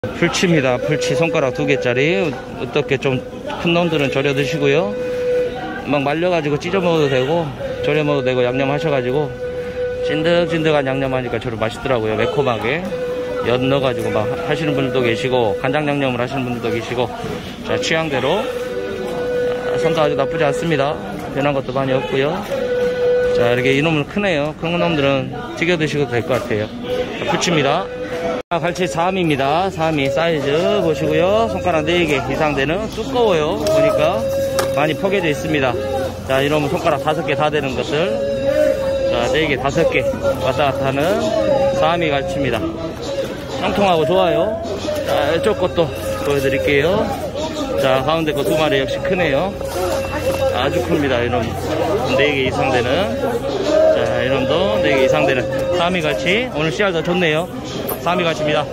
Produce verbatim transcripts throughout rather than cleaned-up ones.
풀치입니다. 풀치 손가락 두 개짜리. 어떻게 좀 큰 놈들은 절여 드시고요. 막 말려가지고 찢어 먹어도 되고 절여 먹어도 되고 양념 하셔가지고 찐득찐득한 양념 하니까 저를 맛있더라고요. 매콤하게 엿 넣어가지고 막 하시는 분들도 계시고 간장 양념을 하시는 분들도 계시고, 자 취향대로. 선도 아주 나쁘지 않습니다. 변한 것도 많이 없고요. 자 이렇게 이놈은 크네요. 큰 놈들은 튀겨 드시도 될 것 같아요. 자, 풀치입니다. 갈치 사미입니다. 사미 사이즈 보시고요. 손가락 네 개 이상 되는, 두꺼워요. 보니까 많이 포개져 있습니다. 자 이놈은 손가락 다섯 개 다 되는 것들, 자 네 개 다섯 개 왔다 갔다 하는 사미 갈치입니다. 통통하고 좋아요. 자 이쪽 것도 보여드릴게요. 자 가운데 거 두 마리 역시 크네요. 아주 큽니다. 이놈 네 개 이상 되는, 자 이놈도 네 개 이상 되는 사미 갈치. 오늘 씨알 더 좋네요. 사미 갈치입니다.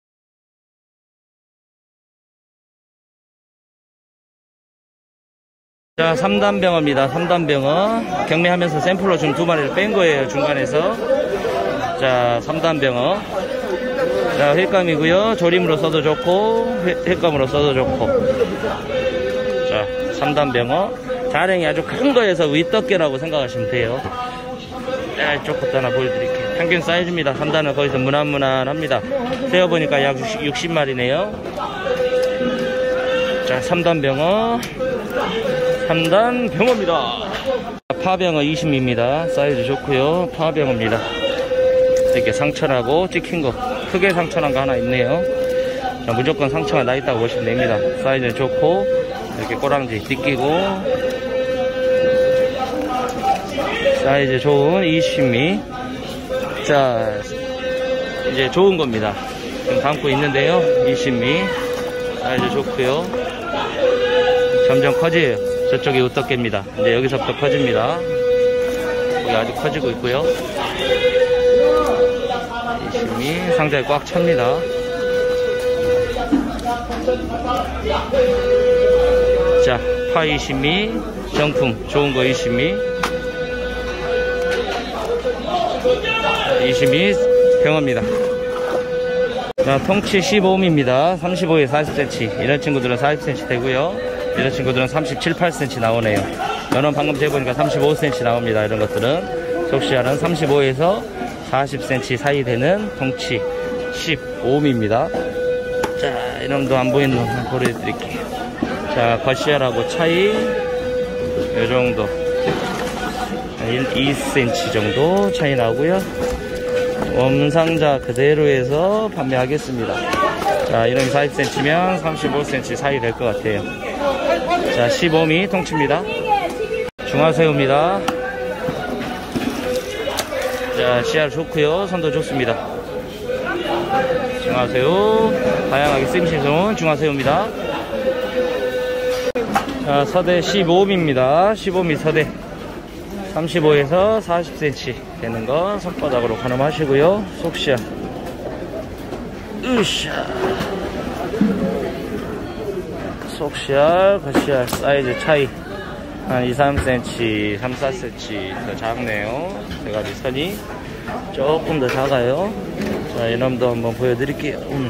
자 삼단병어입니다. 삼단병어 경매하면서 샘플로 좀 두 마리를 뺀 거예요, 중간에서. 자 삼단병어, 자 횟감이고요. 조림으로 써도 좋고 회, 횟감으로 써도 좋고. 자 삼단병어 자랭이 아주 큰 거에서 윗덮개라고 생각하시면 돼요. 자 이쪽 것도 하나 보여드릴게요. 평균 사이즈입니다. 삼 단은 거기서 무난무난합니다. 세어보니까 약 육십 마리네요 자 삼 단 병어, 삼 단 병어입니다. 파병어 이십 미입니다. 사이즈 좋고요. 파병어입니다. 이렇게 상처나고 찍힌 거, 크게 상처난 거 하나 있네요. 자, 무조건 상처가 나 있다고 보시면 됩니다. 사이즈 좋고 이렇게 꼬랑지 띠끼고 사이즈 좋은 이십 미. 자 이제 좋은 겁니다. 지금 담고 있는데요. 이십 미 사이즈 좋고요. 점점 커져요. 저쪽이 우떡개입니다. 이제 여기서부터 커집니다. 여기 아주 커지고 있고요. 이십 미 상자에 꽉 찹니다. 자 파 이십 미 정품 좋은 거 이십 미, 이십 미 병어입니다. 자 통치 십오 미입니다. 삼십오에 사십 센티미터. 이런 친구들은 사십 센티미터 되고요. 이런 친구들은 삼십칠, 팔 센티미터 나오네요. 저는 방금 재보니까 삼십오 센티미터 나옵니다. 이런 것들은 속시알은 삼십오에서 사십 센티미터 사이 되는 통치 십오 미입니다. 자 이놈도 안 보이는 놈 보여드릴게요. 자 겉시알하고 차이 요정도 이 센티미터 정도 차이 나고요. 웜상자 그대로 해서 판매하겠습니다. 자 이놈이 사십 센티미터면 삼십오 센티미터 사이 될 것 같아요. 자 십오 미 통치입니다. 중화새우입니다. 자 씨알 좋고요. 선도 좋습니다. 중화새우 다양하게 쓰임새 좋은 중화새우입니다. 자 서대 십오 미입니다. 십오 미 서대 삼십오에서 사십 센티미터 되는 거 손바닥으로 가늠하시고요. 속시알 으쌰 속시알 겉시알 사이즈 차이 한 이, 삼 센티미터, 삼, 사 센티미터 더 작네요. 대가리 선이 조금 더 작아요. 자 이놈도 한번 보여드릴게요. 음.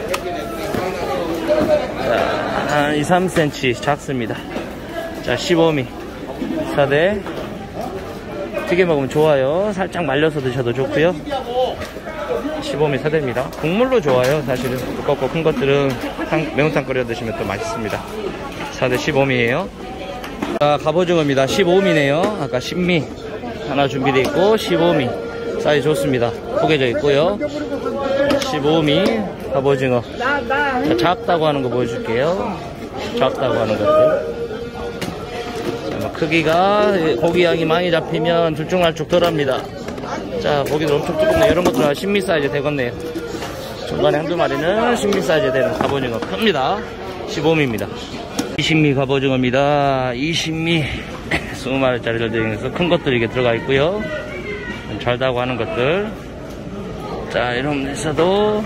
자, 한 이, 삼 센티미터 작습니다. 자 십오 미 사대 튀겨 먹으면 좋아요. 살짝 말려서 드셔도 좋고요. 십오 미 사대입니다. 국물로 좋아요. 사실은 두껍고 큰 것들은 탕, 매운탕 끓여 드시면 또 맛있습니다. 사대 십오 미에요 자 갑오징어입니다. 십오 미네요 아까 십 미 하나 준비되어 있고 십오 미 사이즈 좋습니다. 포개져 있고요. 십오 미 갑오징어. 자, 작다고 하는 거 보여줄게요. 작다고 하는 것들. 크기가 고기 양이 많이 잡히면 들쭉날쭉 덜합니다. 자 고기도 엄청 두껍네요. 이런 것들은 십 미 사이즈 되겠네요. 중간에 한두 마리는 십 미 사이즈 되는 갑오징어 큽니다. 십오 미입니다. 이십 미 갑오징어입니다. 이십 미 이십 마리짜리를 중에서 큰 것들이 이게 들어가 있고요. 잘다고 하는 것들. 자 이런 데서도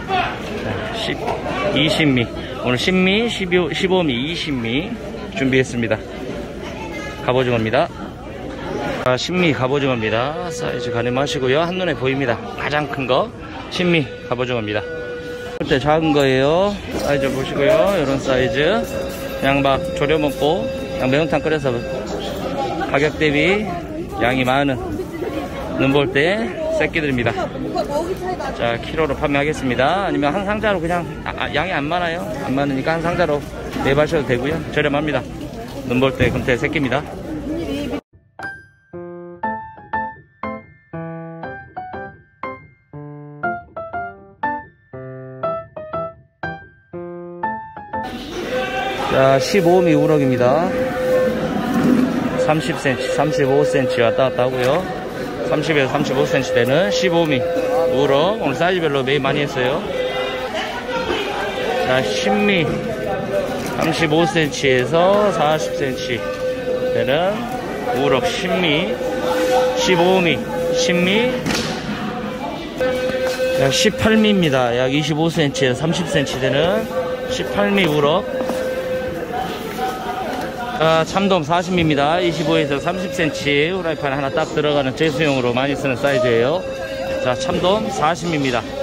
이십 미 오늘 십 미, 십오 미, 이십 미 준비했습니다. 갑오징어입니다. 자, 십 미 갑오징어입니다. 사이즈 가늠하시고요. 한눈에 보입니다. 가장 큰 거 십 미 갑오징어입니다. 때 작은 거예요. 사이즈 보시고요. 이런 사이즈. 그냥 막 졸여 먹고 그냥 매운탕 끓여서 가격 대비 양이 많은 눈볼대 새끼들입니다. 자, 키로로 판매하겠습니다. 아니면 한 상자로 그냥 아, 양이 안 많아요. 안 많으니까 한 상자로 매입하셔도 되고요. 저렴합니다. 눈볼대 금태 새끼입니다. 자, 십오 미 우럭입니다. 삼십 센티미터, 삼십오 센티미터 왔다 갔다 하고요. 삼십에서 삼십오 센티미터 되는 십오 미 우럭. 오늘 사이즈별로 매입 많이 했어요. 자, 십 미, 삼십오 센티미터에서 사십 센티미터 되는 우럭 십 미, 십오 미, 십 미, 자, 십팔 미입니다. 약 이십오 센티미터에서 삼십 센티미터 되는 십팔 미 우럭. 자, 참돔 사십 미입니다. 이십오에서 삼십 센티미터 후라이팬 하나 딱 들어가는 제수용으로 많이 쓰는 사이즈예요. 자, 참돔 사십 미입니다.